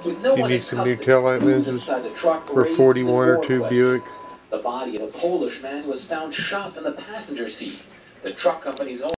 With no You one need in some new custody, taillight crews lenses inside the truck for raised 41 or more 2 questions. Buick. The body of a Polish man was found shot in the passenger seat. The truck company's own